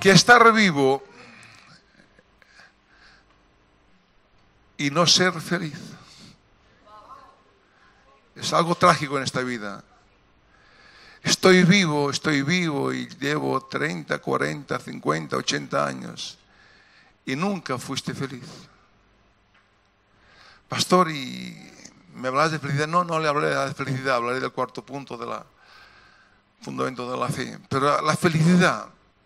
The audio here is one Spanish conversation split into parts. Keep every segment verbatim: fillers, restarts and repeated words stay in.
que estar vivo y no ser feliz. Es algo trágico en esta vida. Estoy vivo, estoy vivo y llevo treinta, cuarenta, cincuenta, ochenta años y nunca fuiste feliz. Pastor, ¿y me hablas de felicidad? No, no le hablaré de la felicidad, hablaré del cuarto punto del fundamento de la fe. Pero la felicidad,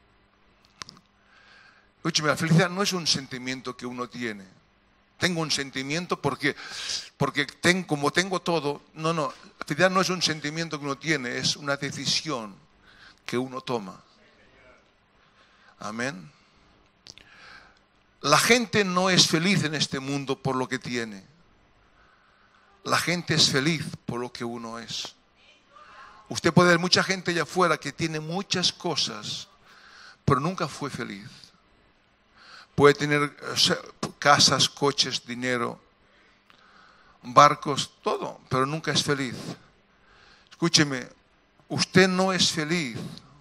escúcheme, la felicidad no es un sentimiento que uno tiene. Tengo un sentimiento porque, porque ten, como tengo todo. No, no, la felicidad no es un sentimiento que uno tiene, es una decisión que uno toma. Amén. La gente no es feliz en este mundo por lo que tiene. La gente es feliz por lo que uno es. Usted puede ver mucha gente allá afuera que tiene muchas cosas, pero nunca fue feliz. Puede tener casas, coches, dinero, barcos, todo, pero nunca es feliz. Escúcheme, usted no es feliz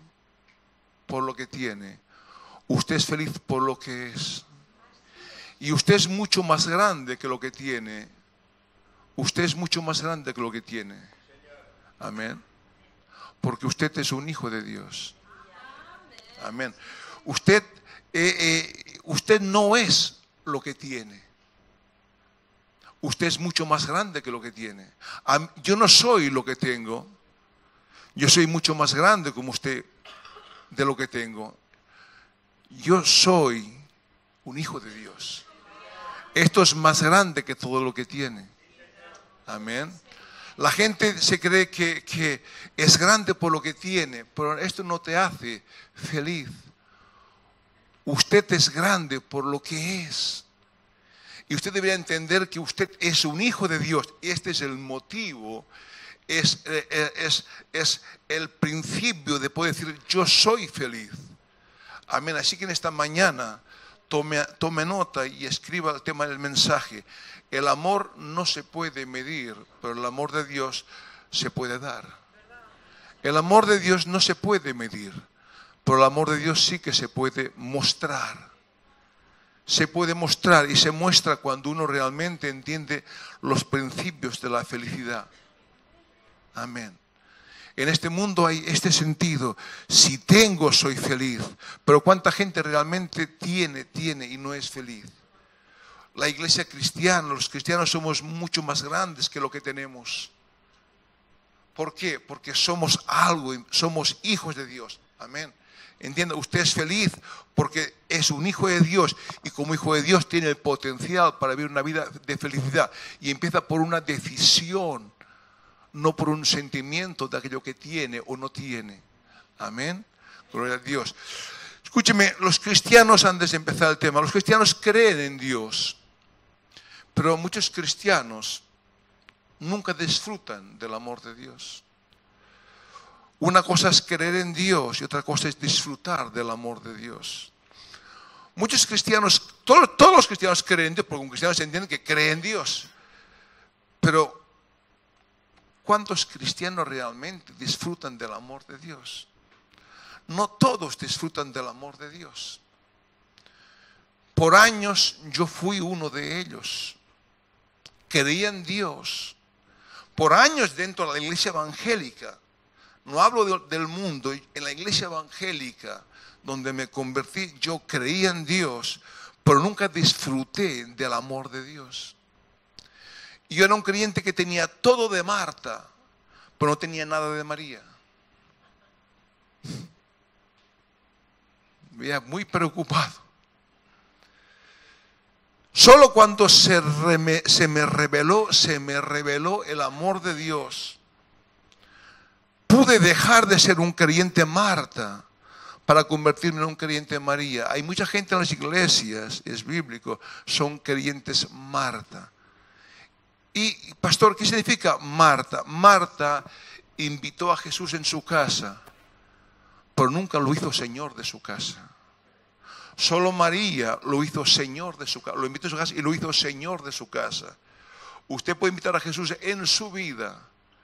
por lo que tiene. Usted es feliz por lo que es. Y usted es mucho más grande que lo que tiene. Usted es mucho más grande que lo que tiene. Amén. Porque usted es un hijo de Dios. Amén. Usted, eh, eh, usted no es lo que tiene. Usted es mucho más grande que lo que tiene. Yo no soy lo que tengo. Yo soy mucho más grande como usted de lo que tengo. Yo soy un hijo de Dios. Esto es más grande que todo lo que tiene. Amén. La gente se cree que, que es grande por lo que tiene, pero esto no te hace feliz. Usted es grande por lo que es. Y usted debería entender que usted es un hijo de Dios. Este es el motivo, es, es, es el principio de poder decir yo soy feliz. Amén. Así que en esta mañana tome, tome nota y escriba el tema del mensaje. El amor no se puede medir, pero el amor de Dios se puede dar. El amor de Dios no se puede medir, pero el amor de Dios sí que se puede mostrar. Se puede mostrar y se muestra cuando uno realmente entiende los principios de la felicidad. Amén. En este mundo hay este sentido. Si tengo, soy feliz. Pero ¿cuánta gente realmente tiene, tiene y no es feliz? La iglesia cristiana, los cristianos somos mucho más grandes que lo que tenemos. ¿Por qué? Porque somos algo, somos hijos de Dios. Amén. Entienda, usted es feliz porque es un hijo de Dios y como hijo de Dios tiene el potencial para vivir una vida de felicidad. Y empieza por una decisión, no por un sentimiento de aquello que tiene o no tiene. Amén. Gloria a Dios. Escúcheme, los cristianos, antes de empezar el tema, los cristianos creen en Dios. Pero muchos cristianos nunca disfrutan del amor de Dios. Una cosa es creer en Dios y otra cosa es disfrutar del amor de Dios. Muchos cristianos, todos, todos los cristianos creen en Dios, porque un cristiano se entiende que cree en Dios. Pero, ¿cuántos cristianos realmente disfrutan del amor de Dios? No todos disfrutan del amor de Dios. Por años yo fui uno de ellos. Creía en Dios. Por años dentro de la iglesia evangélica. No hablo de, del mundo. En la iglesia evangélica donde me convertí, yo creía en Dios, pero nunca disfruté del amor de Dios. Y yo era un creyente que tenía todo de Marta, pero no tenía nada de María. Me veía muy preocupado. Solo cuando se, reme, se me reveló, se me reveló el amor de Dios, pude dejar de ser un creyente Marta para convertirme en un creyente María. Hay mucha gente en las iglesias, es bíblico, son creyentes Marta. Y, pastor, ¿qué significa Marta? Marta invitó a Jesús en su casa, pero nunca lo hizo Señor de su casa. Solo María lo hizo Señor de su casa, lo invitó a su casa y lo hizo Señor de su casa. Usted puede invitar a Jesús en su vida,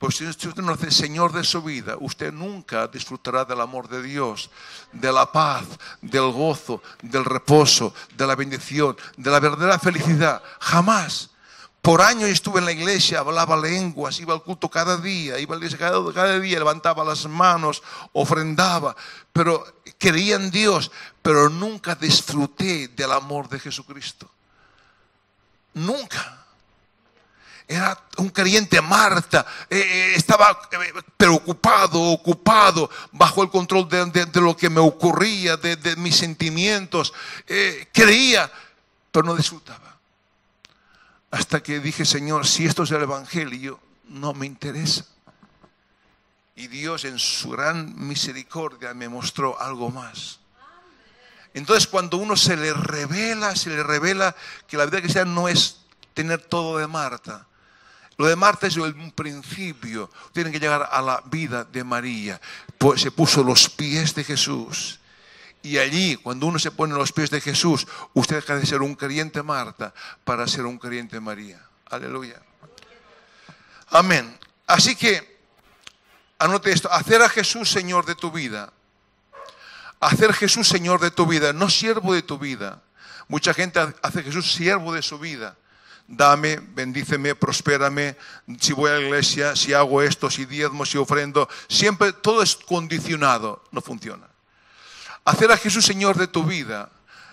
Pues si usted no hace Señor de su vida, usted nunca disfrutará del amor de Dios, de la paz, del gozo, del reposo, de la bendición, de la verdadera felicidad. Jamás. Por años estuve en la iglesia, hablaba lenguas, iba al culto cada día, iba a la iglesia cada, cada día, levantaba las manos, ofrendaba, pero creía en Dios, pero nunca disfruté del amor de Jesucristo. Nunca. Era un creyente Marta, eh, estaba preocupado, ocupado, bajo el control de, de, de lo que me ocurría, de, de mis sentimientos. Eh, creía, pero no disfrutaba. Hasta que dije, Señor, si esto es el Evangelio, no me interesa. Y Dios en su gran misericordia me mostró algo más. Entonces cuando uno se le revela, se le revela que la vida cristiana no es tener todo de Marta. Lo de Marta es un principio. Tienen que llegar a la vida de María. Pues se puso los pies de Jesús. Y allí, cuando uno se pone en los pies de Jesús, usted deja de ser un creyente Marta para ser un creyente María. Aleluya. Amén. Así que, anote esto. Hacer a Jesús Señor de tu vida. Hacer Jesús Señor de tu vida, no siervo de tu vida. Mucha gente hace a Jesús siervo de su vida. Dame, bendíceme, prospérame, si voy a la iglesia, si hago esto, si diezmo, si ofrendo. Siempre todo es condicionado. No funciona. Hacer a Jesús Señor de tu vida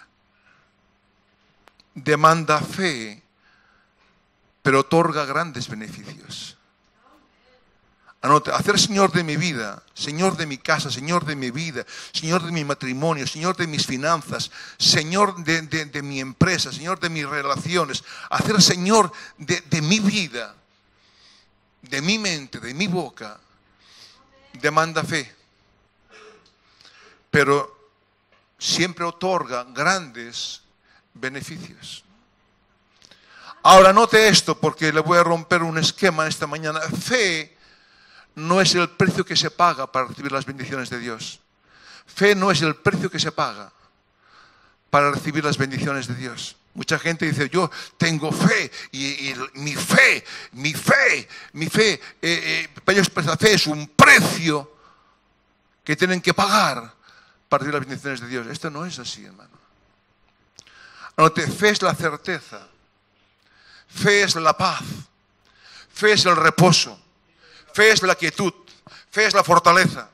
demanda fe, pero otorga grandes beneficios. Anote, hacer Señor de mi vida, Señor de mi casa, Señor de mi vida, Señor de mi matrimonio, Señor de mis finanzas, Señor de, de, de mi empresa, Señor de mis relaciones, hacer Señor de, de mi vida, de mi mente, de mi boca, demanda fe. Pero siempre otorga grandes beneficios. Ahora note esto porque le voy a romper un esquema esta mañana. Fe no es el precio que se paga para recibir las bendiciones de Dios. Fe no es el precio que se paga para recibir las bendiciones de Dios. Mucha gente dice, yo tengo fe y, y mi fe, mi fe, mi fe, eh, eh, para ellos la fe es un precio que tienen que pagar para recibir las bendiciones de Dios. Esto no es así, hermano. Anote, fe es la certeza. Fe es la paz. Fe es el reposo. Fe es la quietud. Fe es la fortaleza.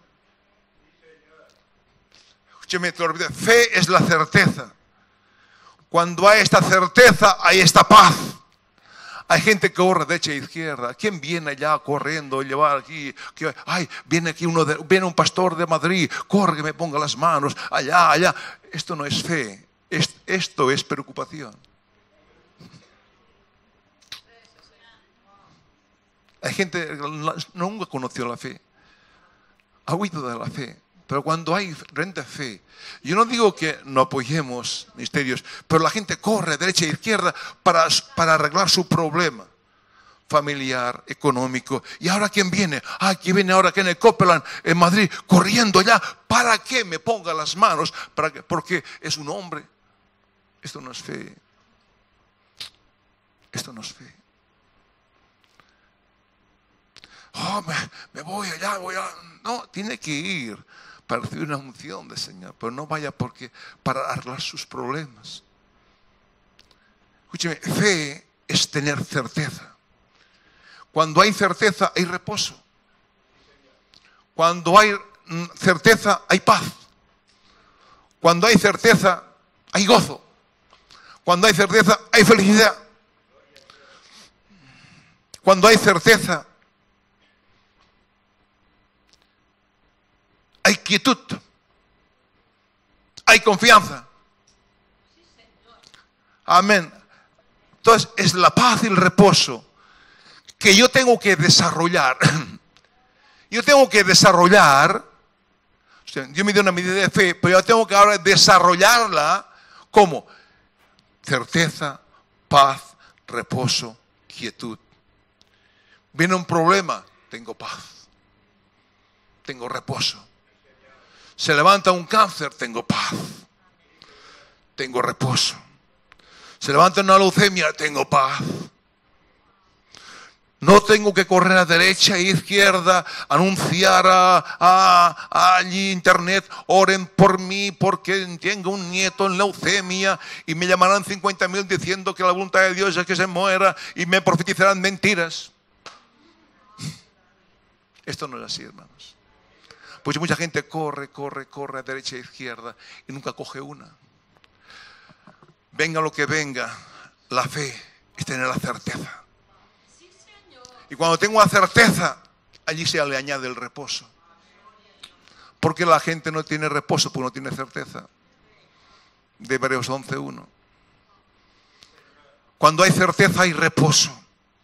Escúcheme, te olvidé. Fe es la certeza. Cuando hay esta certeza, hay esta paz. Hay gente que corre derecha e izquierda. ¿Quién viene allá corriendo y llevar aquí? Que, ay, viene aquí uno de, viene un pastor de Madrid, corre que me ponga las manos, allá, allá. Esto no es fe, es, esto es preocupación. Hay gente que nunca conoció la fe, ha huido de la fe. Pero cuando hay renta fe, yo no digo que no apoyemos ministerios, pero la gente corre derecha e izquierda para, para arreglar su problema familiar, económico. ¿Y ahora quién viene? Ah, ¿quién viene ahora? ¿Quién en Copeland, en Madrid, corriendo allá? ¿Para qué me ponga las manos? ¿Para qué? Porque es un hombre. Esto no es fe. Esto no es fe. Oh, me, me voy allá, voy a... No, tiene que ir para recibir una unción del Señor, pero no vaya porque para arreglar sus problemas. Escúcheme, fe es tener certeza. Cuando hay certeza hay reposo. Cuando hay certeza hay paz. Cuando hay certeza hay gozo. Cuando hay certeza hay felicidad. Cuando hay certeza hay quietud, hay confianza. Amén. Entonces es la paz y el reposo que yo tengo que desarrollar. Yo tengo que desarrollar. O sea, Dios me dio una medida de fe, pero yo tengo que ahora desarrollarla como certeza, paz, reposo, quietud. Viene un problema, tengo paz, tengo reposo. Se levanta un cáncer, tengo paz, tengo reposo. Se levanta una leucemia, tengo paz. No tengo que correr a derecha e izquierda, anunciar a, a, a allí internet, oren por mí porque tengo un nieto en leucemia y me llamarán cincuenta mil diciendo que la voluntad de Dios es que se muera y me profetizarán mentiras. Esto no es así, hermanos. Pues mucha gente corre, corre, corre a derecha e izquierda y nunca coge una. Venga lo que venga, la fe es tener la certeza. Y cuando tengo la certeza, allí se le añade el reposo. Porque la gente no tiene reposo porque no tiene certeza. De Hebreos once uno. Cuando hay certeza hay reposo.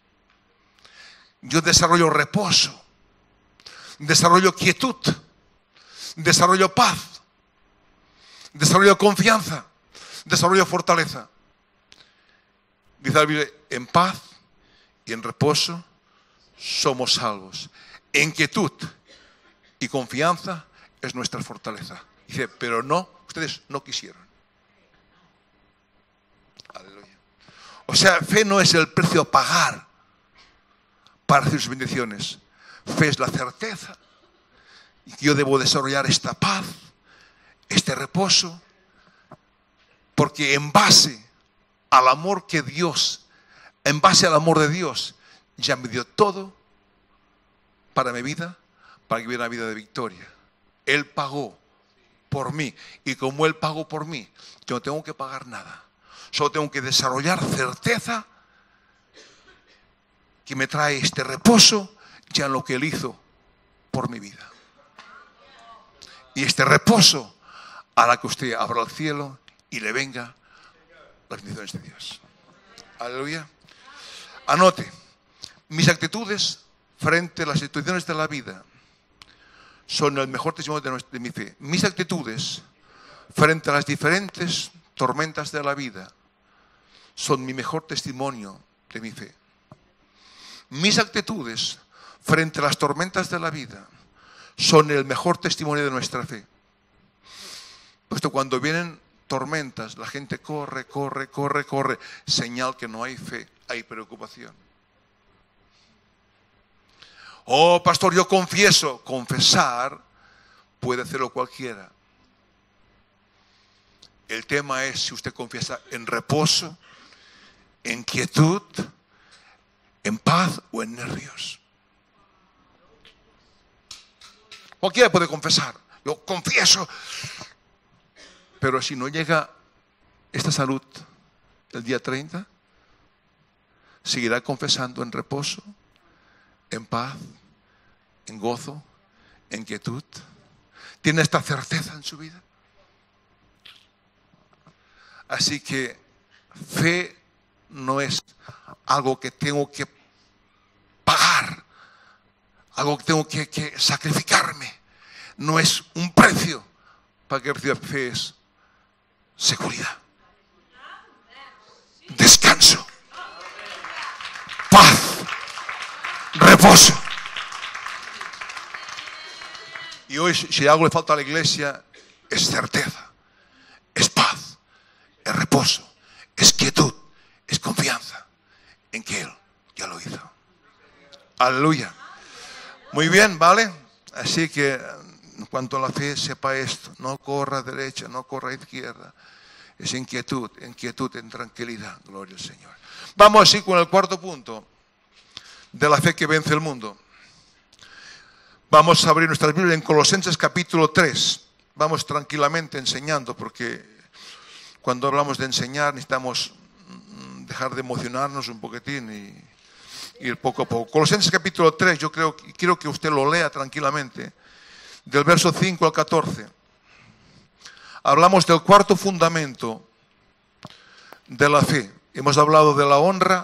Yo desarrollo reposo, desarrollo quietud, desarrollo paz, desarrollo confianza, desarrollo fortaleza. Dice la Biblia, en paz y en reposo somos salvos. En quietud y confianza es nuestra fortaleza. Dice, pero no, ustedes no quisieron. Aleluya. O sea, fe no es el precio a pagar para recibir sus bendiciones. Fe es la certeza y que yo debo desarrollar esta paz, este reposo, porque en base al amor que Dios, en base al amor de Dios, ya me dio todo para mi vida, para que viviera una vida de victoria. Él pagó por mí y como Él pagó por mí, yo no tengo que pagar nada. Solo tengo que desarrollar certeza que me trae este reposo ya en lo que Él hizo por mi vida. Y este reposo hará que usted abra el cielo y le venga las bendiciones de Dios. Aleluya. Anote, mis actitudes frente a las situaciones de la vida son el mejor testimonio de, nuestra, de mi fe. Mis actitudes frente a las diferentes tormentas de la vida son mi mejor testimonio de mi fe. Mis actitudes frente a las tormentas de la vida son el mejor testimonio de nuestra fe. Puesto cuando vienen tormentas, la gente corre, corre, corre, corre. Señal que no hay fe, hay preocupación. Oh, pastor, yo confieso. Confesar puede hacerlo cualquiera. El tema es si usted confiesa en reposo, en quietud, en paz o en nervios. Cualquiera puede confesar. Yo confieso. Pero si no llega esta salud el día treinta, seguirá confesando en reposo, en paz, en gozo, en quietud. ¿Tiene esta certeza en su vida? Así que fe no es algo que tengo que pagar, algo que tengo que, que sacrificarme. No es un precio para que reciba fe, es seguridad, descanso, paz, reposo. Y hoy, si algo le falta a la iglesia, es certeza, es paz, es reposo, es quietud, es confianza en que Él ya lo hizo. Aleluya. Muy bien, ¿vale? Así que en cuanto a la fe, sepa esto: no corra a derecha, no corra a izquierda. Es en quietud, en quietud, en tranquilidad. Gloria al Señor. Vamos así con el cuarto punto de la fe que vence el mundo. Vamos a abrir nuestras Biblias en Colosenses capítulo tres. Vamos tranquilamente enseñando, porque cuando hablamos de enseñar necesitamos dejar de emocionarnos un poquitín y ir poco a poco. Colosenses capítulo tres, yo creo, quiero que usted lo lea tranquilamente, del verso cinco al catorce. Hablamos del cuarto fundamento de la fe. Hemos hablado de la honra,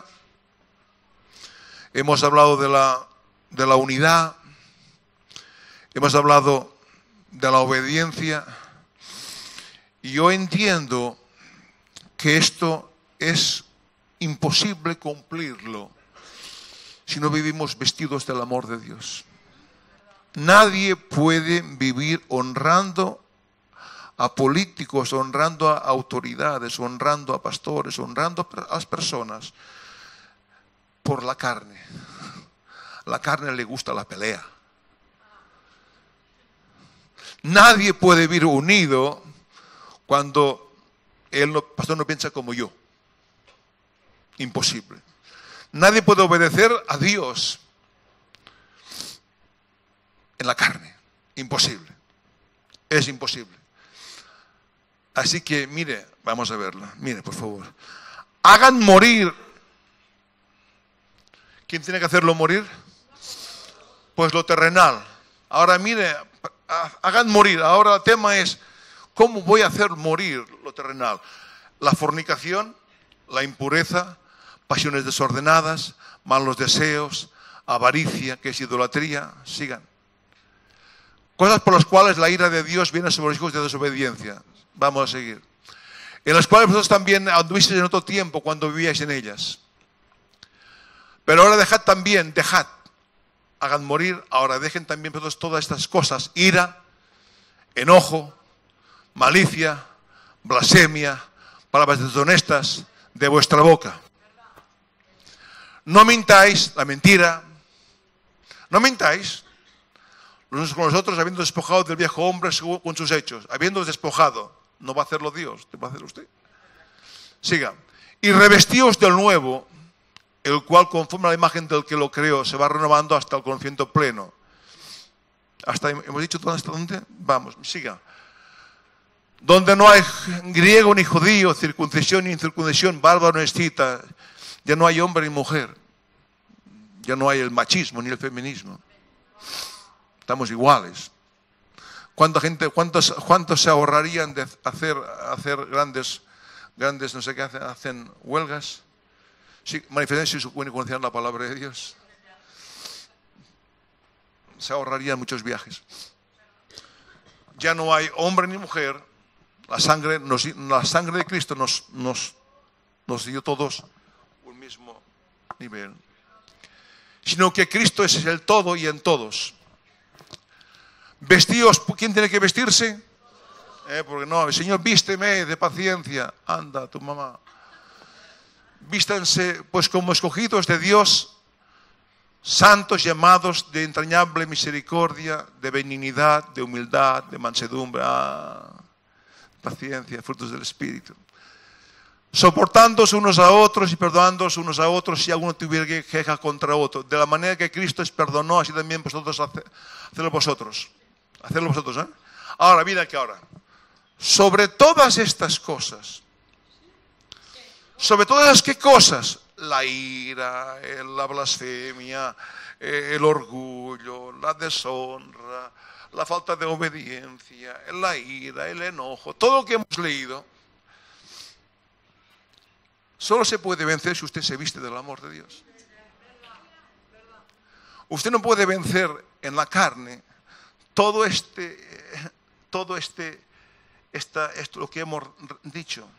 hemos hablado de la, de la unidad, hemos hablado de la obediencia, y yo entiendo que esto es imposible cumplirlo si no vivimos vestidos del amor de Dios. Nadie puede vivir honrando a políticos, honrando a autoridades, honrando a pastores, honrando a las personas por la carne. la carne le gusta la pelea. Nadie puede vivir unido cuando el pastor no piensa como yo. Imposible. Nadie puede obedecer a Dios en la carne. Imposible. Es imposible. Así que, mire, vamos a verlo. Mire, por favor. Hagan morir. ¿Quién tiene que hacerlo morir? Pues lo terrenal. Ahora, mire, hagan morir. Ahora el tema es, ¿cómo voy a hacer morir lo terrenal? La fornicación, la impureza, pasiones desordenadas, malos deseos, avaricia, que es idolatría. Sigan. Cosas por las cuales la ira de Dios viene sobre los hijos de desobediencia. Vamos a seguir. En las cuales vosotros también anduvisteis en otro tiempo cuando vivíais en ellas. Pero ahora dejad también, dejad, hagan morir, ahora dejen también vosotros todas estas cosas: ira, enojo, malicia, blasfemia, palabras deshonestas de vuestra boca. No mintáis, la mentira. No mintáis. Los unos con los otros, habiendo despojado del viejo hombre con sus hechos. Habiendo despojado. No va a hacerlo Dios, te va a hacer usted. Siga. Y revestíos del nuevo, el cual conforme a la imagen del que lo creó, se va renovando hasta el conocimiento pleno. Hasta, hemos dicho, ¿hasta dónde? Vamos, siga. Donde no hay griego ni judío, circuncisión ni incircuncisión, bárbaro ni escita, ya no hay hombre ni mujer. Ya no hay el machismo ni el feminismo. Estamos iguales. ¿Cuánta gente, cuántos, cuántos se ahorrarían de hacer, hacer grandes, grandes, no sé qué hacen, hacen huelgas? Sí, manifestaciones si conocían la palabra de Dios. Se ahorrarían muchos viajes. Ya no hay hombre ni mujer. La sangre, nos, la sangre de Cristo nos, nos, nos dio todos un mismo nivel. Sino que Cristo es el todo y en todos. Vestíos, ¿quién tiene que vestirse? Eh, porque no, el Señor, vísteme de paciencia. Anda, tu mamá. Vístanse pues como escogidos de Dios, santos, llamados de entrañable misericordia, de benignidad, de humildad, de mansedumbre, ah, paciencia, frutos del Espíritu. Soportándoos unos a otros y perdonándoos unos a otros si alguno tuviera queja contra otro. De la manera que Cristo os perdonó, así también vosotros hacedlo vosotros. Hacedlo vosotros, ¿eh? Ahora, mira que ahora. Sobre todas estas cosas, sobre todas las que cosas, la ira, la blasfemia, el orgullo, la deshonra, la falta de obediencia, la ira, el enojo, todo lo que hemos leído, solo se puede vencer si usted se viste del amor de Dios. Usted no puede vencer en la carne todo este, todo este, esta, esto lo que hemos dicho.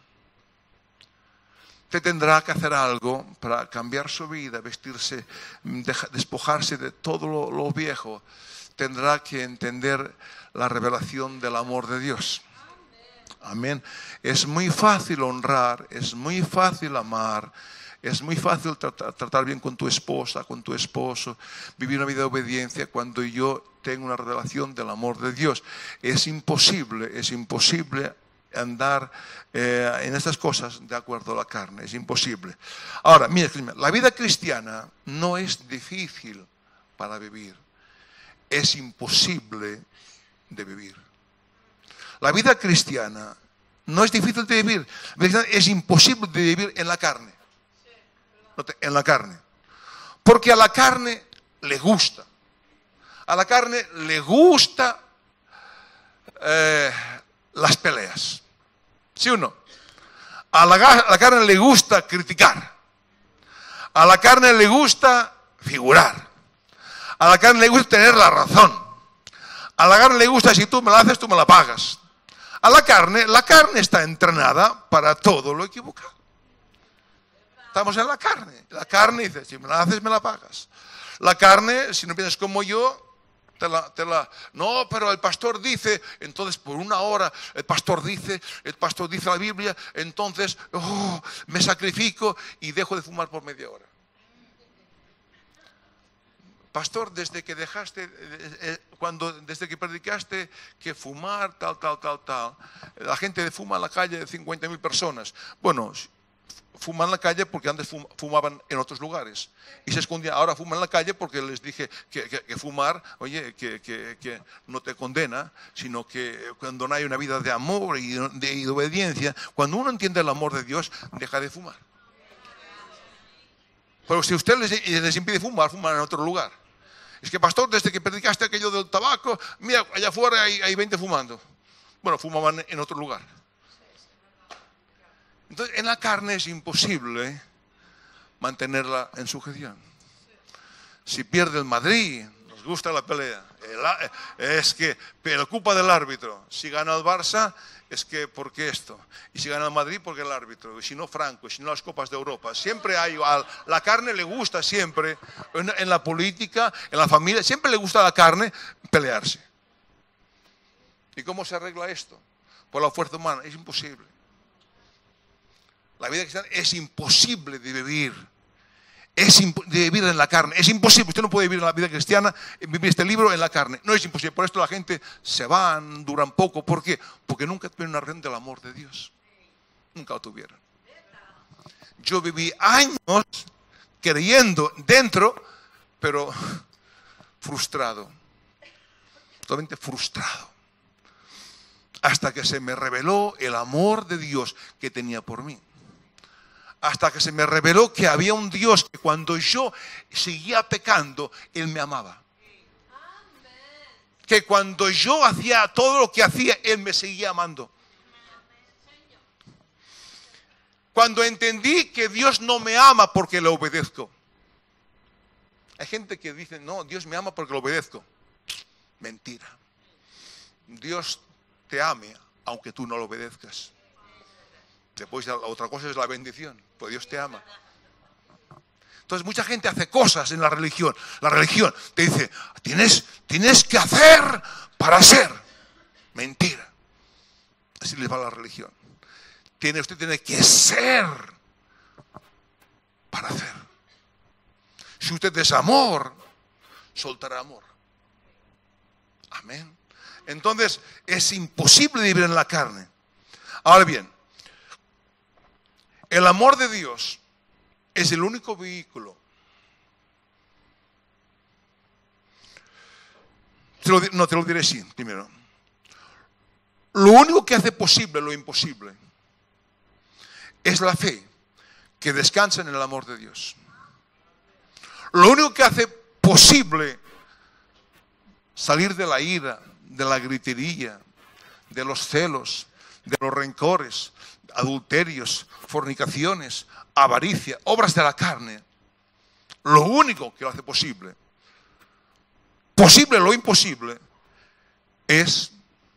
Usted tendrá que hacer algo para cambiar su vida, vestirse, despojarse de todo lo, lo viejo. Tendrá que entender la revelación del amor de Dios. Amén. Es muy fácil honrar, es muy fácil amar, es muy fácil tratar, tratar bien con tu esposa, con tu esposo, vivir una vida de obediencia cuando yo tengo una revelación del amor de Dios. Es imposible, es imposible andar eh, en estas cosas de acuerdo a la carne, es imposible. Ahora, mira, la vida cristiana no es difícil para vivir, es imposible de vivir. La vida cristiana no es difícil de vivir, es imposible de vivir en la carne. En la carne. Porque a la carne le gusta. A la carne le gusta eh, las peleas. ¿Sí o no? A la, a la carne le gusta criticar. A la carne le gusta figurar. A la carne le gusta tener la razón. A la carne le gusta, si tú me la haces, tú me la pagas. A la carne, la carne está entrenada para todo lo equivocado. Estamos en la carne. La carne dice, si me la haces, me la pagas. La carne, si no piensas como yo, te la, te la... No, pero el pastor dice, entonces por una hora, el pastor dice, el pastor dice la Biblia, entonces oh, me sacrifico y dejo de fumar por media hora. pastor, desde que dejaste, eh, eh, cuando, desde que predicaste que fumar, tal, tal, tal, tal, la gente fuma en la calle de cincuenta mil personas. Bueno, fuman en la calle porque antes fumaban en otros lugares y se escondían. Ahora fuman en la calle porque les dije que, que, que fumar, oye, que, que, que no te condena, sino que cuando no hay una vida de amor y de, de obediencia, cuando uno entiende el amor de Dios, deja de fumar. Pero si usted les, les impide fumar, fuman en otro lugar. Es que, pastor, desde que predicaste aquello del tabaco, mira, allá afuera hay, hay veinte fumando. Bueno, fumaban en otro lugar. Entonces, en la carne es imposible mantenerla en sujeción. Si pierde el Madrid, nos gusta la pelea. El, es que preocupa del árbitro. Si gana el Barça, es que porque esto. Y si gana el Madrid, porque el árbitro. Y si no Franco, y si no las Copas de Europa. Siempre hay, a la carne le gusta siempre, en, en la política, en la familia, siempre le gusta a la carne pelearse. ¿Y cómo se arregla esto? Por la fuerza humana. Es imposible. La vida cristiana es imposible de vivir. Es imp- de vivir en la carne. Es imposible. Usted no puede vivir en la vida cristiana, vivir este libro en la carne. No es imposible. Por esto la gente se van, duran poco. ¿Por qué? Porque nunca tuvieron una relación del amor de Dios. Nunca lo tuvieron. Yo viví años creyendo dentro, pero frustrado. Totalmente frustrado. Hasta que se me reveló el amor de Dios que tenía por mí. Hasta que se me reveló que había un Dios que cuando yo seguía pecando, Él me amaba. Que cuando yo hacía todo lo que hacía, Él me seguía amando. Cuando entendí que Dios no me ama porque le obedezco. Hay gente que dice, no, Dios me ama porque le obedezco. Mentira. Dios te ame aunque tú no lo obedezcas. Después la otra cosa es la bendición, pues Dios te ama. Entonces mucha gente hace cosas en la religión. La religión te dice, tienes, tienes que hacer para ser. Mentira. Así les va la religión. Tiene, usted tiene que ser para hacer. Si usted es amor, soltará amor. Amén. Entonces es imposible vivir en la carne. Ahora bien, el amor de Dios es el único vehículo. Te lo, no, te lo diré así primero. Lo único que hace posible lo imposible es la fe que descansa en el amor de Dios. Lo único que hace posible salir de la ira, de la gritería, de los celos, de los rencores, adulterios, fornicaciones, avaricia, obras de la carne. Lo único que lo hace posible, posible lo imposible, es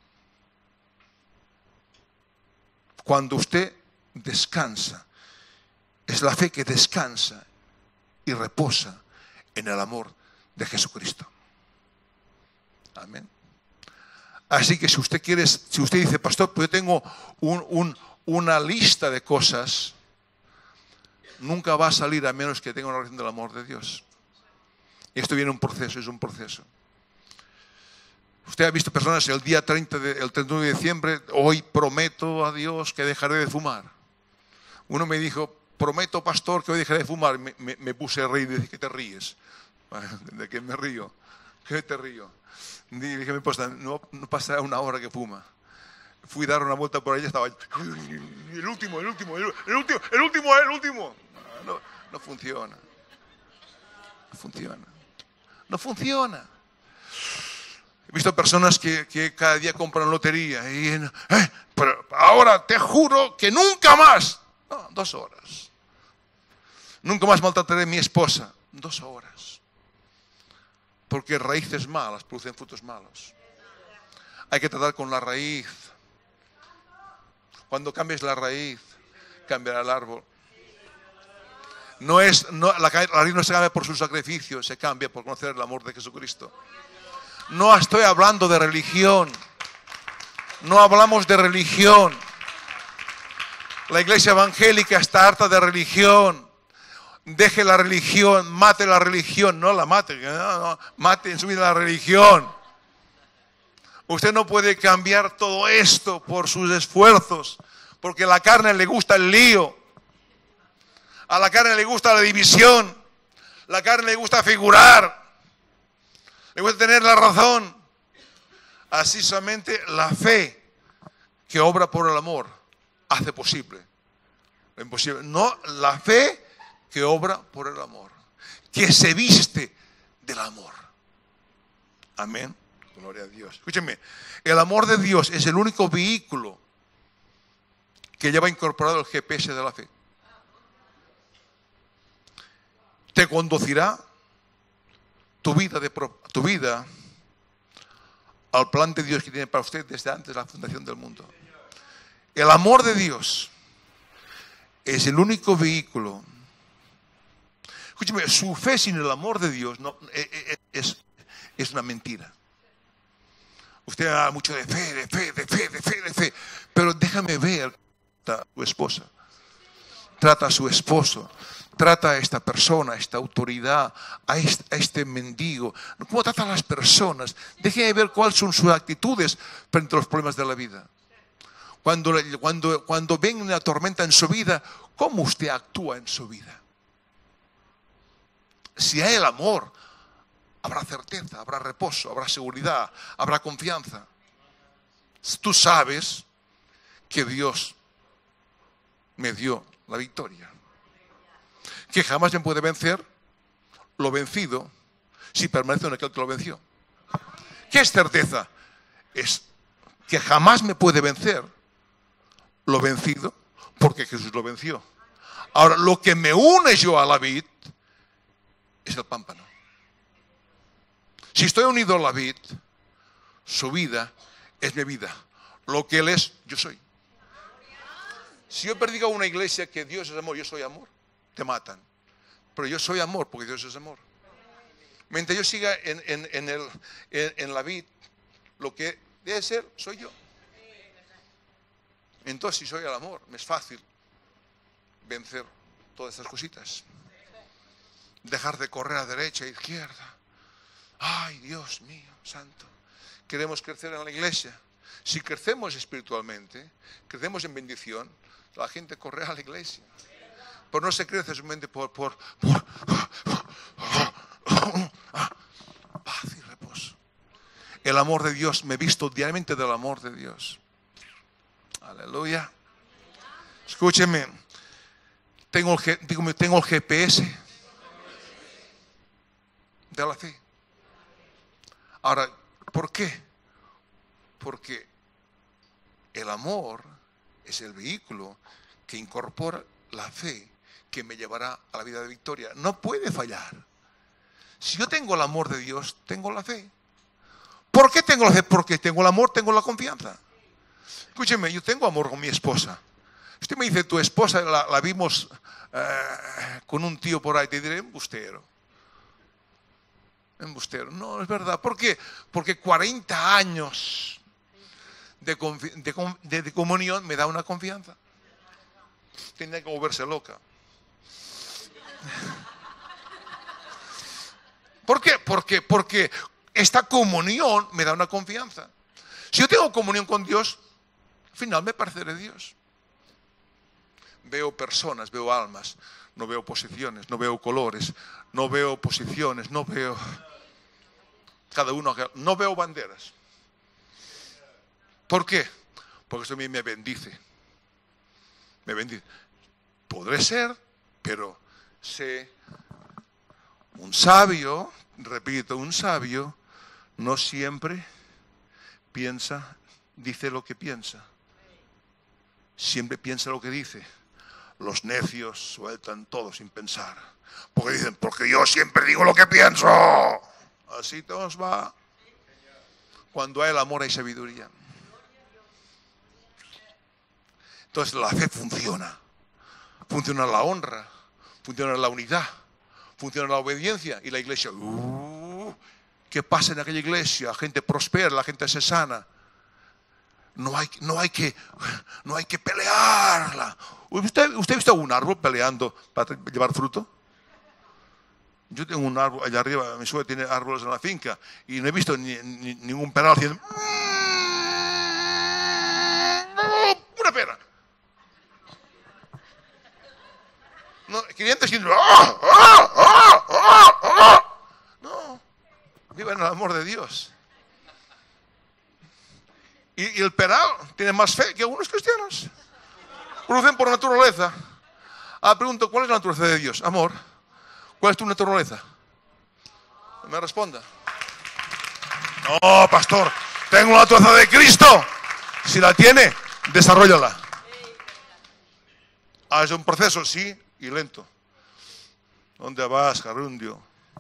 cuando usted descansa. Es la fe que descansa y reposa en el amor de Jesucristo. Amén. Así que si usted quiere, si usted dice, pastor, pues yo tengo un, un, una lista de cosas, nunca va a salir a menos que tenga una relación del amor de Dios. Y esto viene un proceso, es un proceso. Usted ha visto personas el día treinta de, el treinta y uno de diciembre, hoy prometo a Dios que dejaré de fumar. Uno me dijo, prometo, pastor, que hoy dejaré de fumar. Me, me, me puse a reír y dije, ¿qué te ríes? ¿De qué me río? ¿Qué te río? Y dije, no, no pasará una hora que fuma. Fui a dar una vuelta por ahí y estaba, el último, el último, el último, el último, el último. No, no funciona. No funciona. No funciona. He visto personas que, que cada día compran lotería y eh, pero ahora te juro que nunca más. No, dos horas. Nunca más maltrataré a mi esposa. Dos horas. Porque raíces malas producen frutos malos. Hay que tratar con la raíz. Cuando cambies la raíz, cambiará el árbol. No es, no, la, la raíz no se cambia por su sacrificio, se cambia por conocer el amor de Jesucristo. No estoy hablando de religión. No hablamos de religión. La iglesia evangélica está harta de religión. Deje la religión, mate la religión. No la mate, no, no, mate en su vida la religión. Usted no puede cambiar todo esto por sus esfuerzos, porque a la carne le gusta el lío. A la carne le gusta la división. A la carne le gusta figurar. Le gusta tener la razón. Así solamente la fe que obra por el amor hace posible lo imposible. No, la fe que obra por el amor, que se viste del amor. Amén. Gloria a Dios. Escúchenme, el amor de Dios es el único vehículo que lleva incorporado el G P S de la fe. Te conducirá tu vida, de, tu vida al plan de Dios que tiene para usted desde antes de la fundación del mundo. El amor de Dios es el único vehículo. Escúcheme, su fe sin el amor de Dios no, es, es, es una mentira. Usted habla mucho de fe, de fe, de fe, de fe, de fe. Pero déjame ver a su esposa. Trata a su esposo. Trata a esta persona, a esta autoridad, a este, a este mendigo. ¿Cómo trata a las personas? Déjeme ver cuáles son sus actitudes frente a los problemas de la vida. Cuando, cuando, cuando ven una tormenta en su vida, ¿cómo usted actúa en su vida? Si hay el amor, habrá certeza, habrá reposo, habrá seguridad, habrá confianza. Tú sabes que Dios me dio la victoria. Que jamás me puede vencer lo vencido si permanece en aquel que lo venció. ¿Qué es certeza? Es que jamás me puede vencer lo vencido porque Jesús lo venció. Ahora, lo que me une yo a la vid es el pámpano. Si estoy unido a la vid, su vida es mi vida. Lo que Él es, yo soy. Si yo predico a una iglesia que Dios es amor, yo soy amor, te matan. Pero yo soy amor porque Dios es amor. Mientras yo siga en, en, en, el, en, en la vid, lo que debe ser, soy yo. Entonces, si soy el amor, me es fácil vencer todas estas cositas. Dejar de correr a derecha e izquierda. Ay, Dios mío, santo. Queremos crecer en la iglesia. Si crecemos espiritualmente, crecemos en bendición, la gente corre a la iglesia. Pero no se crece solamente por, por, por paz y reposo. El amor de Dios, me he visto diariamente del amor de Dios. Aleluya. Escúcheme. Tengo el, dígame, tengo el G P S de la fe. Ahora, ¿por qué? Porque el amor es el vehículo que incorpora la fe que me llevará a la vida de victoria. No puede fallar. Si yo tengo el amor de Dios, tengo la fe. ¿Por qué tengo la fe? Porque tengo el amor, tengo la confianza. Escúcheme, yo tengo amor con mi esposa. Usted me dice, tu esposa la, la vimos eh, con un tío por ahí, te diré, embustero. Embustero. No, es verdad. ¿Por qué? Porque cuarenta años de, de, de, de comunión me da una confianza. Tiene que volverse loca. ¿Por qué? Porque, porque esta comunión me da una confianza. Si yo tengo comunión con Dios, al final me pareceré Dios. Veo personas, veo almas, no veo posiciones, no veo colores, no veo posiciones, no veo cada uno, no veo banderas. ¿Por qué? Porque eso a mí me bendice. Me bendice. Podré ser, pero sé, un sabio, repito, un sabio no siempre piensa, dice lo que piensa. Siempre piensa lo que dice. Los necios sueltan todo sin pensar. Porque dicen, porque yo siempre digo lo que pienso. Así te os va. Cuando hay el amor hay sabiduría. Entonces la fe funciona. Funciona la honra. Funciona la unidad. Funciona la obediencia. Y la iglesia, uh, ¿qué pasa en aquella iglesia? La gente prospera, la gente se sana. No hay, no hay que, no hay que pelearla. ¿Usted, ¿Usted ha visto un árbol peleando para llevar fruto? Yo tengo un árbol allá arriba, mi suegro tiene árboles en la finca y no he visto ni, ni, ningún perro haciendo una pera. No, quinientos diciendo no, viva en el amor de Dios. Y, y el perao tiene más fe que algunos cristianos. Producen por naturaleza. Ah, pregunto, ¿cuál es la naturaleza de Dios? Amor. ¿Cuál es tu naturaleza? No me responda. No, pastor, tengo la naturaleza de Cristo. Si la tiene, desarrollala. Ah, es un proceso, sí, y lento. ¿Dónde vas, Jarundio?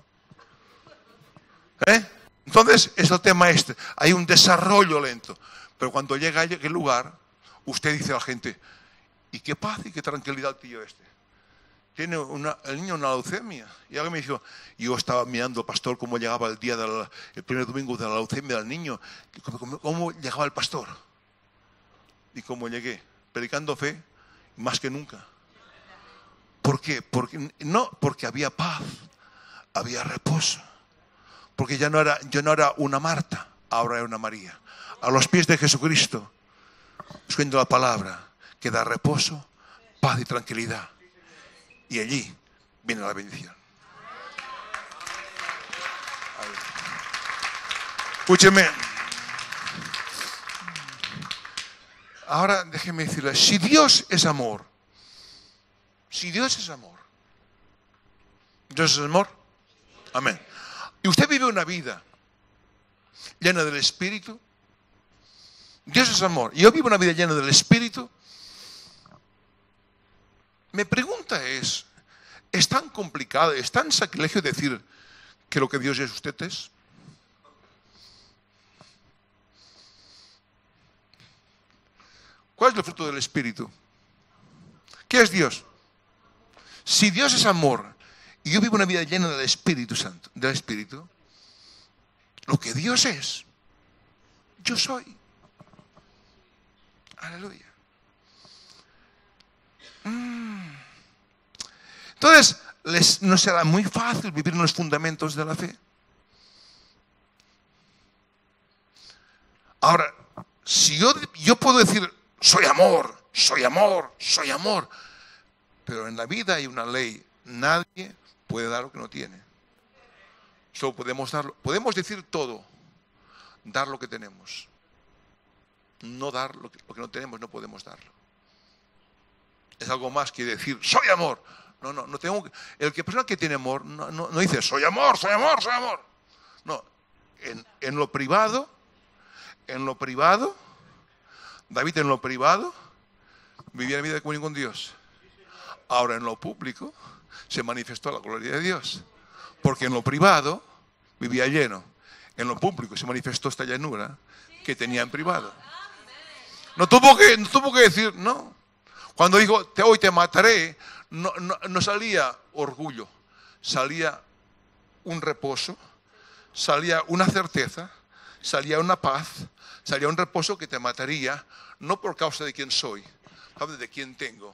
¿Eh? Entonces, es el tema este. Hay un desarrollo lento. Pero cuando llega a aquel lugar, usted dice a la gente, y qué paz y qué tranquilidad el tío este. Tiene una, el niño una leucemia. Y alguien me dijo, yo estaba mirando, pastor, cómo llegaba el día del el primer domingo de la leucemia del niño. Cómo, cómo llegaba el pastor. Y cómo llegué, predicando fe, más que nunca. ¿Por qué? Porque, no porque había paz, había reposo. Porque ya no era, yo no era una Marta, ahora era una María. A los pies de Jesucristo, escuchando la palabra, que da reposo, paz y tranquilidad. Y allí viene la bendición. Escúcheme. Ahora déjeme decirle, si Dios es amor, si Dios es amor, ¿Dios es amor? Amén. Y usted vive una vida llena del Espíritu. Dios es amor. Y yo vivo una vida llena del Espíritu. Mi pregunta es, ¿es tan complicado, es tan sacrilegio decir que lo que Dios es usted es? ¿Cuál es el fruto del Espíritu? ¿Qué es Dios? Si Dios es amor y yo vivo una vida llena del Espíritu Santo, del Espíritu, lo que Dios es, yo soy. Aleluya. Mm. Entonces, les, ¿no será muy fácil vivir en los fundamentos de la fe? Ahora, si yo, yo puedo decir, soy amor, soy amor, soy amor, pero en la vida hay una ley, nadie puede dar lo que no tiene. Solo podemos darlo, podemos decir todo, dar lo que tenemos. No dar lo que, lo que no tenemos, no podemos darlo. Es algo más que decir, soy amor. No, no, no tengo que, el que persona que tiene amor no, no, no dice, soy amor, soy amor, soy amor. No, en, en lo privado, en lo privado, David en lo privado vivía la vida de comunión con Dios. Ahora en lo público se manifestó la gloria de Dios. Porque en lo privado vivía lleno. En lo público se manifestó esta llanura que tenía en privado. No tuvo que, no tuvo que decir, no. Cuando dijo, te, hoy te mataré, no, no, no salía orgullo. Salía un reposo, salía una certeza, salía una paz, salía un reposo que te mataría, no por causa de quién soy, sino de quién tengo.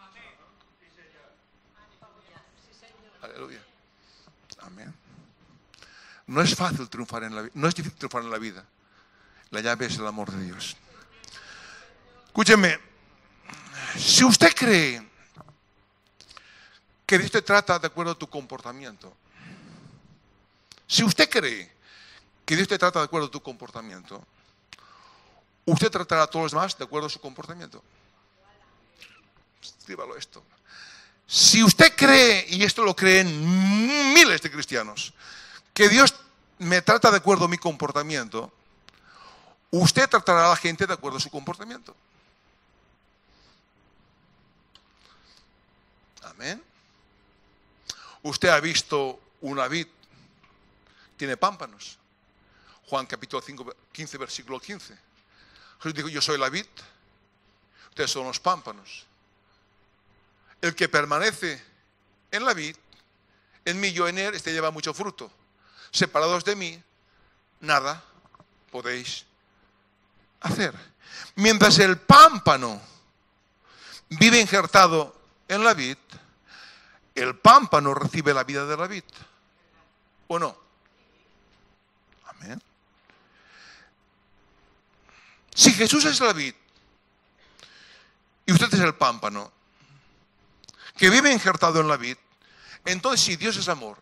Aleluya. Amén. No es fácil triunfar en la vida, no es difícil triunfar en la vida. La llave es el amor de Dios. Escúcheme, si usted cree que Dios te trata de acuerdo a tu comportamiento, si usted cree que Dios te trata de acuerdo a tu comportamiento, usted tratará a todos los demás de acuerdo a su comportamiento. Escríbalo esto. Si usted cree, y esto lo creen miles de cristianos, que Dios me trata de acuerdo a mi comportamiento, usted tratará a la gente de acuerdo a su comportamiento. Amén. Usted ha visto una vid, tiene pámpanos. Juan capítulo cinco, quince, versículo quince. Jesús dijo, yo soy la vid, ustedes son los pámpanos. El que permanece en la vid, en mí, yo en él, este lleva mucho fruto. Separados de mí, nada podéis hacer. Mientras el pámpano vive injertado en la vid, el pámpano recibe la vida de la vid. ¿O no? Amén. Si Jesús es la vid y usted es el pámpano que vive injertado en la vid, entonces si Dios es amor,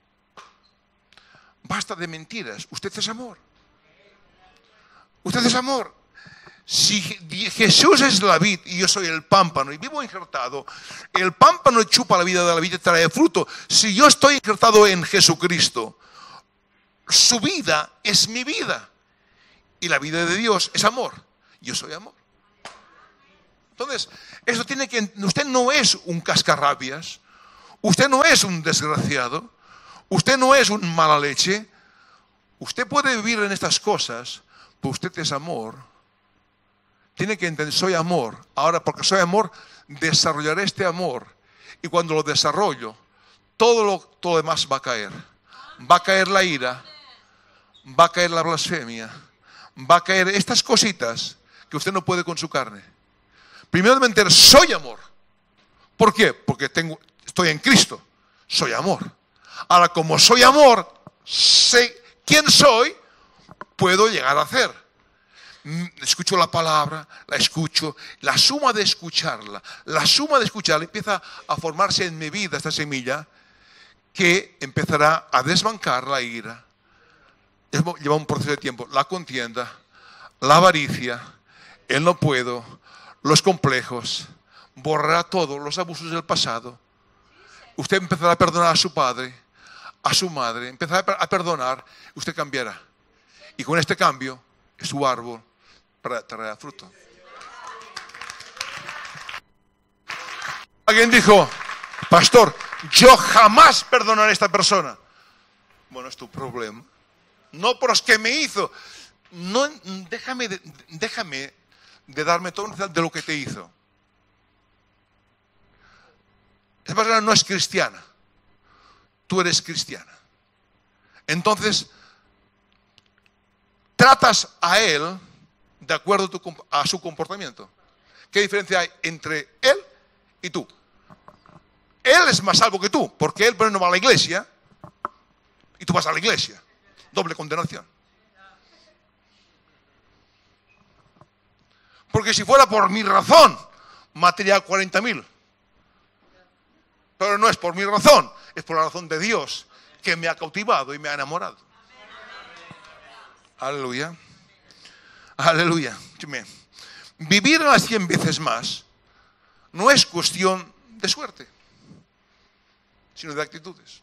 basta de mentiras. Usted es amor. Usted es amor. Si Jesús es la vid y yo soy el pámpano y vivo injertado, el pámpano chupa la vida de la vid y trae fruto. Si yo estoy injertado en Jesucristo, su vida es mi vida. Y la vida de Dios es amor. Yo soy amor. Entonces, eso tiene que... Usted no es un cascarrabias. Usted no es un desgraciado. Usted no es un mala leche. Usted puede vivir en estas cosas, pero usted es amor. Tiene que entender, soy amor. Ahora, porque soy amor, desarrollaré este amor. Y cuando lo desarrollo, todo lo todo demás va a caer. Va a caer la ira. Va a caer la blasfemia. Va a caer estas cositas que usted no puede con su carne. Primero debe entender, soy amor. ¿Por qué? Porque tengo, estoy en Cristo. Soy amor. Ahora, como soy amor, sé quién soy, puedo llegar a hacer. Escucho la palabra, la escucho, la suma de escucharla, la suma de escucharla empieza a formarse en mi vida esta semilla que empezará a desbancar la ira. Lleva un proceso de tiempo, la contienda, la avaricia, el no puedo, los complejos, borrará todos los abusos del pasado. Usted empezará a perdonar a su padre, a su madre, empezará a perdonar, usted cambiará. Y con este cambio, su árbol traerá fruto. Alguien dijo, pastor, yo jamás perdonaré a esta persona. Bueno, es tu problema. No por los que me hizo. No, déjame, de, déjame de darme todo de lo que te hizo. Esa persona no es cristiana. Tú eres cristiana. Entonces, tratas a él de acuerdo a, tu, a su comportamiento. ¿Qué diferencia hay entre él y tú? Él es más salvo que tú, porque él no va a la iglesia y tú vas a la iglesia. Doble condenación. Porque si fuera por mi razón, mataría a cuarenta mil. Pero no es por mi razón, es por la razón de Dios que me ha cautivado y me ha enamorado. Aleluya. Aleluya. Vivir a las cien veces más no es cuestión de suerte, sino de actitudes.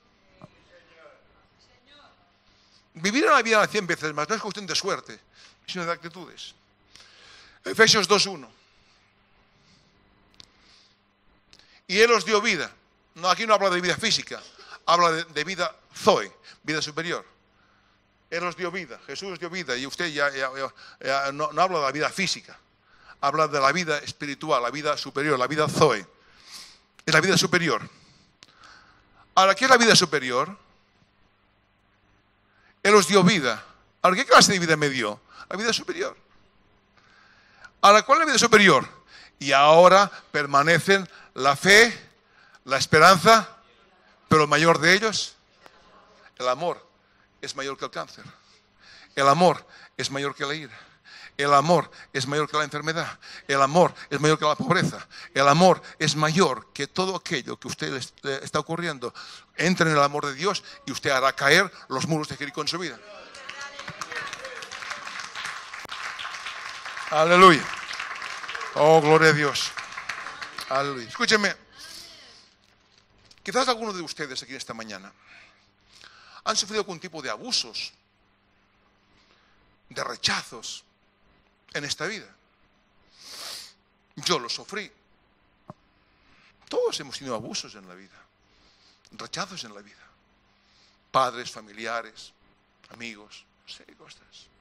Vivir una vida a las cien veces más no es cuestión de suerte, sino de actitudes. Efesios dos uno. Y Él os dio vida. No, aquí no habla de vida física, habla de, de vida zoe, vida superior. Él os dio vida, Jesús os dio vida, y usted ya, ya, ya, ya no, no habla de la vida física, habla de la vida espiritual, la vida superior, la vida zoe. Es la vida superior. Ahora, ¿qué es la vida superior? Él os dio vida. Ahora, ¿qué clase de vida me dio? La vida superior. Ahora, ¿cuál es la vida superior? Y ahora permanecen la fe, la esperanza, pero el mayor de ellos, el amor, es mayor que el cáncer. El amor es mayor que la ira. El amor es mayor que la enfermedad. El amor es mayor que la pobreza. El amor es mayor que todo aquello que usted le está ocurriendo. Entre en el amor de Dios y usted hará caer los muros de Jericó en su vida. Aleluya. Oh, gloria a Dios. Aleluya. Escúcheme. Quizás algunos de ustedes aquí esta mañana han sufrido algún tipo de abusos, de rechazos en esta vida. Yo lo sufrí. Todos hemos tenido abusos en la vida, rechazos en la vida. Padres, familiares, amigos, no sé, cosas.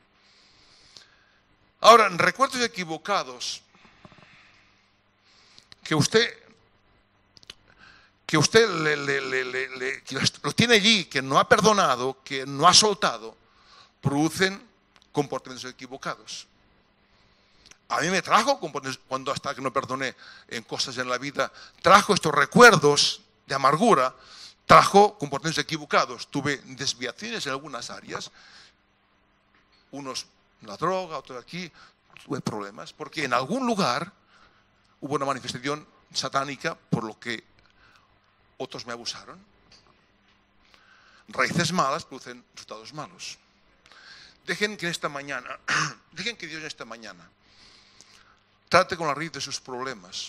Ahora, recuerdos equivocados que usted que usted le, le, le, le, le, que lo tiene allí, que no ha perdonado, que no ha soltado, producen comportamientos equivocados. A mí me trajo, cuando hasta que no perdoné en cosas en la vida, trajo estos recuerdos de amargura trajo comportamientos equivocados. Tuve desviaciones en algunas áreas. Unos la droga, otros aquí. Tuve problemas porque en algún lugar hubo una manifestación satánica por lo que otros me abusaron. Raíces malas producen resultados malos. Dejen que en esta mañana, dejen que Dios en esta mañana trate con la raíz de sus problemas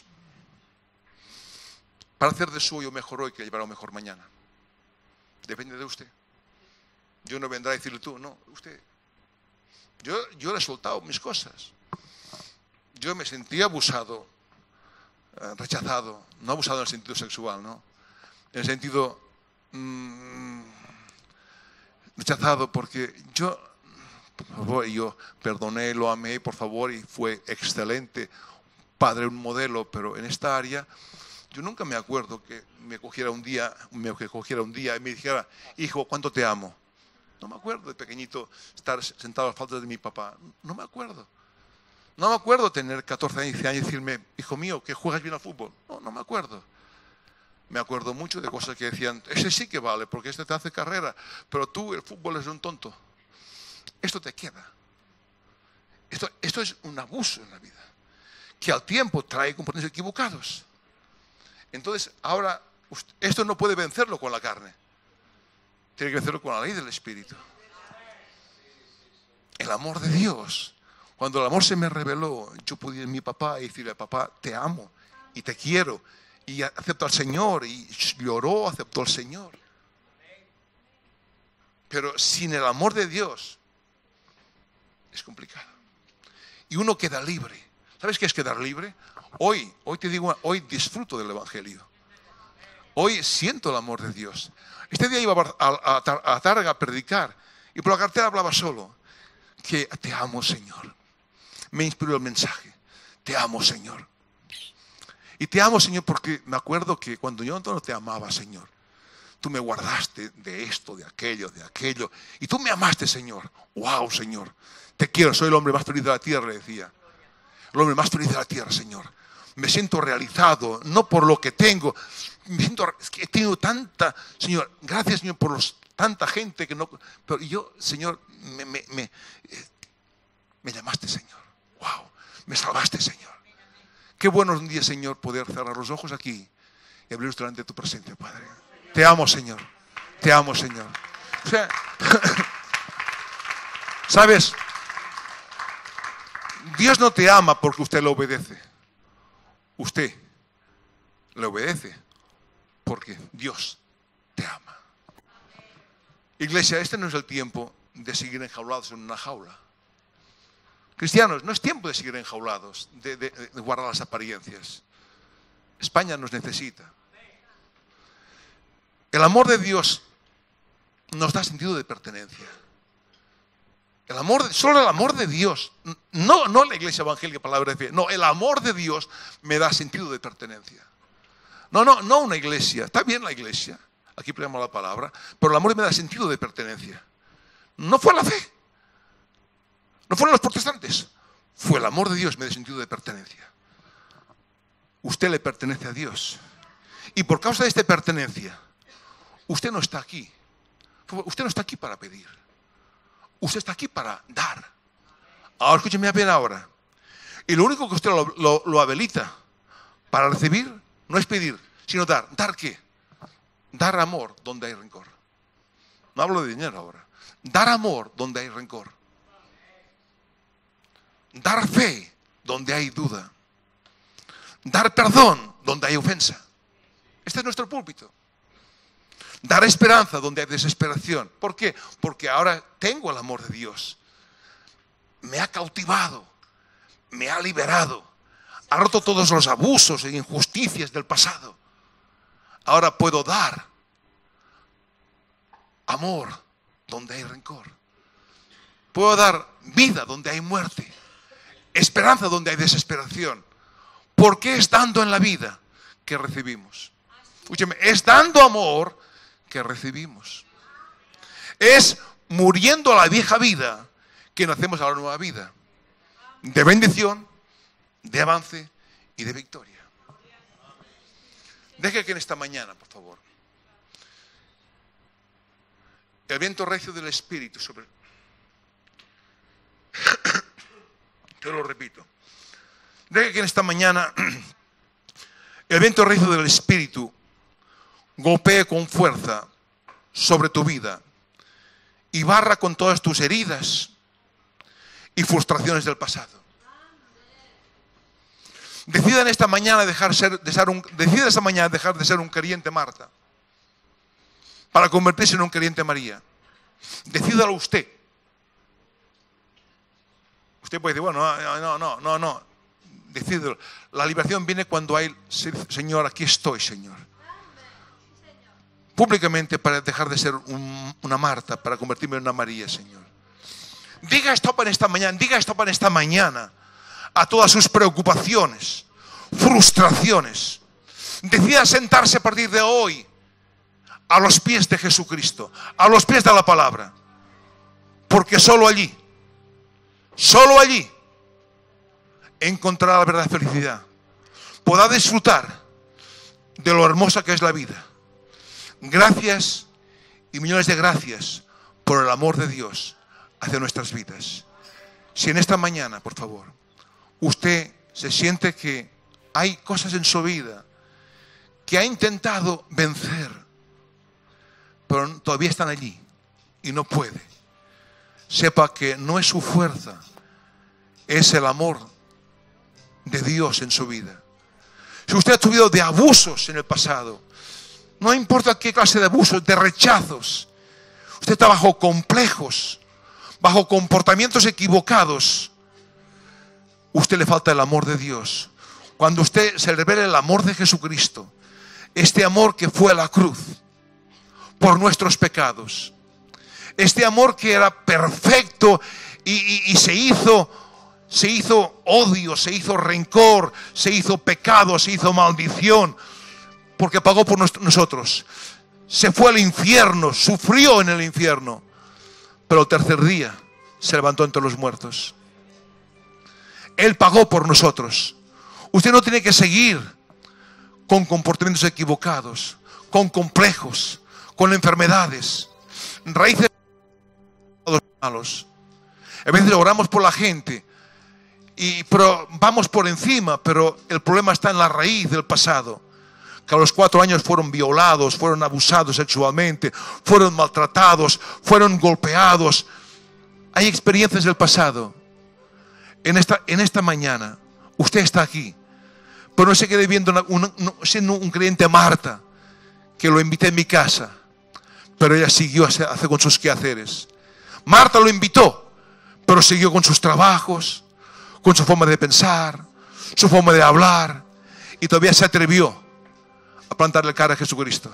para hacer de su hoyo mejor hoy que llevará un mejor mañana. Depende de usted. Yo no vendré a decirle tú, no, usted. Yo, yo le he soltado mis cosas. Yo me sentí abusado, eh, rechazado, no abusado en el sentido sexual, ¿no? En el sentido mmm, rechazado porque yo, por favor, yo perdoné, lo amé, por favor, y fue excelente, padre, un modelo, pero en esta área yo nunca me acuerdo que me cogiera un día, me que cogiera un día y me dijera, hijo, ¿cuánto te amo? No me acuerdo de pequeñito estar sentado a las faldas de mi papá, no me acuerdo. No me acuerdo tener catorce años y decirme, hijo mío, que juegas bien al fútbol. No, no me acuerdo. Me acuerdo mucho de cosas que decían, ese sí que vale, porque este te hace carrera, pero tú, el fútbol es un tonto. Esto te queda. Esto, esto es un abuso en la vida, que al tiempo trae comportamientos equivocados. Entonces, ahora, esto no puede vencerlo con la carne. Tiene que vencerlo con la ley del Espíritu. El amor de Dios. Cuando el amor se me reveló, yo pude ir a mi papá y decirle, papá, te amo y te quiero. Y acepto al Señor. Y lloró, aceptó al Señor. Pero sin el amor de Dios, es complicado. Y uno queda libre. ¿Sabes qué es quedar libre? Hoy, hoy te digo, hoy disfruto del Evangelio. Hoy siento el amor de Dios. Este día iba a, a, a, a Targa a predicar y por la cartera hablaba solo. Que te amo, Señor. Me inspiró el mensaje. Te amo, Señor. Y te amo, Señor, porque me acuerdo que cuando yo no te amaba, Señor, tú me guardaste de esto, de aquello, de aquello. Y tú me amaste, Señor. Wow, Señor. Te quiero, soy el hombre más feliz de la tierra, decía. El hombre más feliz de la tierra, Señor. Me siento realizado, no por lo que tengo. Me siento, es que he tenido tanta, Señor, gracias, Señor, por los, tanta gente que no... Pero yo, Señor, me, me, me, eh, me llamaste, Señor. Wow, me salvaste, Señor. Qué bueno es un día, Señor, poder cerrar los ojos aquí y abrirlos delante de tu presencia, Padre. Te amo, Señor. Te amo, Señor. O sea, ¿sabes? Dios no te ama porque usted le obedece. Usted le obedece porque Dios te ama. Iglesia, este no es el tiempo de seguir enjaulados en una jaula. Cristianos, no es tiempo de seguir enjaulados, de, de, de guardar las apariencias. España nos necesita. El amor de Dios nos da sentido de pertenencia. El amor, solo el amor de Dios, no, no la iglesia evangélica, palabra de fe, no, el amor de Dios me da sentido de pertenencia. No, no, no una iglesia, está bien la iglesia, aquí ponemos la palabra, pero el amor me da sentido de pertenencia. No fue la fe, no fueron los protestantes, fue el amor de Dios, me da sentido de pertenencia. Usted le pertenece a Dios. Y por causa de esta pertenencia, usted no está aquí. Usted no está aquí para pedir. Usted está aquí para dar. Ahora escúcheme bien ahora. Y lo único que usted lo, lo, lo habilita para recibir no es pedir, sino dar. ¿Dar qué? Dar amor donde hay rencor. No hablo de dinero ahora. Dar amor donde hay rencor. Dar fe donde hay duda. Dar perdón donde hay ofensa. Este es nuestro púlpito. Dar esperanza donde hay desesperación. ¿Por qué? Porque ahora tengo el amor de Dios. Me ha cautivado. Me ha liberado. Ha roto todos los abusos e injusticias del pasado. Ahora puedo dar amor donde hay rencor. Puedo dar vida donde hay muerte. Esperanza donde hay desesperación. ¿Por qué es dando en la vida que recibimos? Escúcheme, es dando amor que recibimos. Es muriendo a la vieja vida que nacemos a la nueva vida. De bendición, de avance y de victoria. Deje que en esta mañana, por favor, el viento recio del Espíritu sobre... Te lo repito. Deja que en esta mañana el viento recio del Espíritu golpee con fuerza sobre tu vida y barra con todas tus heridas y frustraciones del pasado. Decida en esta mañana dejar ser, de ser un, decida esta mañana dejar de ser un creyente Marta para convertirse en un creyente María. Decídalo usted. Usted puede decir, bueno, no, no, no, no, no. Decídelo. La liberación viene cuando hay, Señor, aquí estoy, Señor. Públicamente, para dejar de ser un, una Marta, para convertirme en una María, Señor. Diga esto para esta mañana, diga esto para esta mañana a todas sus preocupaciones, frustraciones. Decida sentarse a partir de hoy a los pies de Jesucristo, a los pies de la palabra, porque solo allí, solo allí encontrará la verdadera felicidad. Podrá disfrutar de lo hermosa que es la vida. Gracias y millones de gracias por el amor de Dios hacia nuestras vidas. Si en esta mañana, por favor, usted se siente que hay cosas en su vida que ha intentado vencer, pero todavía están allí y no puede, sepa que no es su fuerza, es el amor de Dios en su vida. Si usted ha tenido de abusos en el pasado, no importa qué clase de abusos, de rechazos, usted está bajo complejos, bajo comportamientos equivocados, usted le falta el amor de Dios. Cuando usted se revele el amor de Jesucristo, este amor que fue a la cruz por nuestros pecados, este amor que era perfecto y, y, y se hizo, se hizo odio, se hizo rencor, se hizo pecado, se hizo maldición, porque pagó por nosotros. Se fue al infierno, sufrió en el infierno, pero el tercer día se levantó entre los muertos. Él pagó por nosotros. Usted no tiene que seguir con comportamientos equivocados, con complejos, con enfermedades, raíces malos. A veces oramos por la gente, y, pero vamos por encima, pero el problema está en la raíz del pasado. Que a los cuatro años fueron violados, fueron abusados sexualmente, fueron maltratados, fueron golpeados. Hay experiencias del pasado. En esta, en esta mañana, usted está aquí, pero no se quede viendo una, una, no, siendo un creyente Marta, que lo invité en mi casa, pero ella siguió a hacer, a hacer con sus quehaceres. Marta lo invitó, pero siguió con sus trabajos, con su forma de pensar, su forma de hablar, y todavía se atrevió a plantarle cara a Jesucristo.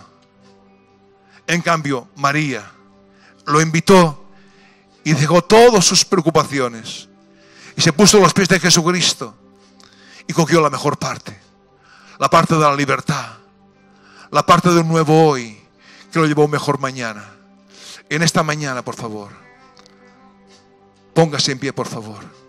En cambio, María lo invitó y dejó todas sus preocupaciones y se puso a los pies de Jesucristo y cogió la mejor parte, la parte de la libertad, la parte de un nuevo hoy que lo llevó a un mejor mañana. En esta mañana, por favor, póngase en pie, por favor.